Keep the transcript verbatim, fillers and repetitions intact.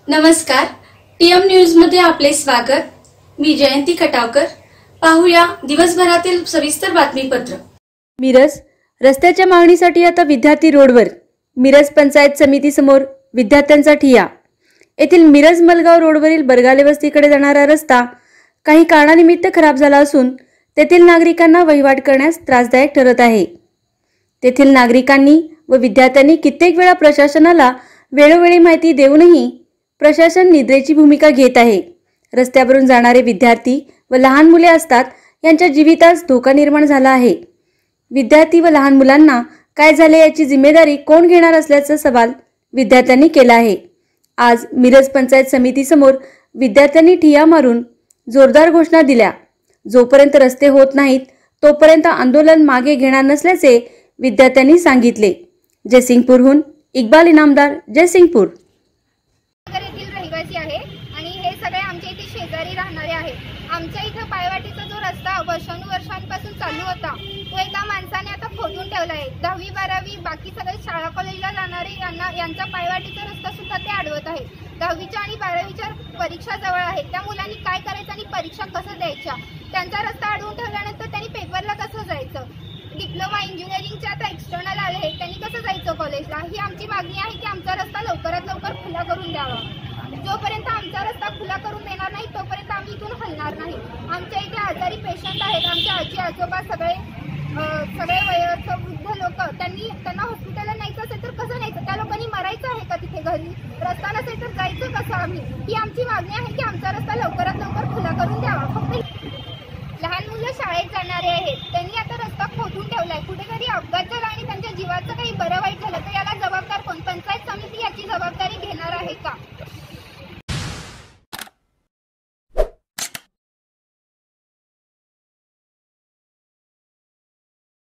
नमस्कार, TM news मध्ये आपले स्वागत। मी जयंती खटावकर। पाहूया दिवसभरातील सविस्तर बातमीपत्र। मिरज रस्त्याच्या मागणीसाठी आता विद्यार्थी रोडवर। मिरज पंचायत समिती समोर विद्यार्थ्यांचा ठिय्या। येथील मिरज मलगाव रोडवरील बरगाले वस्तीकडे जाणारा रस्ता काही कारणानिमित्त खराब झाला असून तेथील नागरिकांना वहिवाट करण्यास त्रासदायक ठरत आहे। तेथील नागरिकांनी व विद्यार्थ्यांनी कित्येक वेळा प्रशासनाला वेळोवेळी माहिती देऊनही प्रशासन निद्रेची भूमिका घेत आहे। रस्त्यावरून जाणारे विद्यार्थी व लहान मुले असतात, यांच्या जीवितास धोका निर्माण झाला आहे। विद्यार्थी व लहान मुलांना काय झाले याची जिम्मेदारी कोण घेणार असल्याचा सवाल विद्यार्थ्यांनी केला आहे। आज मिरज पंचायत समिती समोर विद्यार्थ्यांनी ठिय्या मारून जोरदार घोषणा दिल्या। जोपर्यंत रस्ते होत नाहीत तोपर्यंत आंदोलन मागे घेणार नसल्याचे विद्यार्थ्यांनी सांगितले। जयसिंगपूरहून इक्बाल इनामदार, जयसिंगपूर। रहिवासी आहे आणि हे सगळे आमच्या इथे शेजारी राहणारे आहेत। आमच्या इथे पायवाटीचा जो रस्ता वर्षानुवर्षांपासून चालू होता तो एका माणसाने आता खोदून ठेवला आहे। दहावी बारावी बाकी सगळे शाळा कॉलेजला जाणारे यांना यांचा पायवाटीचा रस्ता सुद्धा ते अडवत आहे। दहावीच्या आणि बारावीच्या परीक्षा जवळ आहेत, त्या मुलांनी काय करायचं आणि परीक्षा कसं द्यायच्या? त्यांचा रस्ता अडवून ठेवल्यानंतर त्यांनी पेपरला कसं जायचं? डिप्लोमा इंजिनिअरिंगचे आता एक्सटर्नल आले आहेत, त्यांनी कसं जायचं कॉलेजला? ही आमची मागणी आहे की आमचा रस्ता लवकरात लवकर खुला करून द्यावा। जोपर्यंत आमचा रस्ता खुला करून देणार नाही तोपर्यंत आम्ही इथून हलणार नाही। आमच्या इथे आजारी पेशंट आहेत, आमचे आजी आजोबा सगळे सगळे वयस्क वृद्ध लोक, त्यांनी त्यांना हॉस्पिटलला न्यायचं असेल तर कसं न्यायचं? त्या लोकांनी मरायचं आहे का तिथे घरी? रस्ता नसेल तर जायचं कसं आम्ही? ही आमची मागणी आहे की आमचा रस्ता लवकरात लवकर खुला करून द्यावा। फक्त लहान मुलं शाळेत जाणारे आहेत, त्यांनी आता रस्ता खोदून ठेवलाय। कुठेतरी अपघात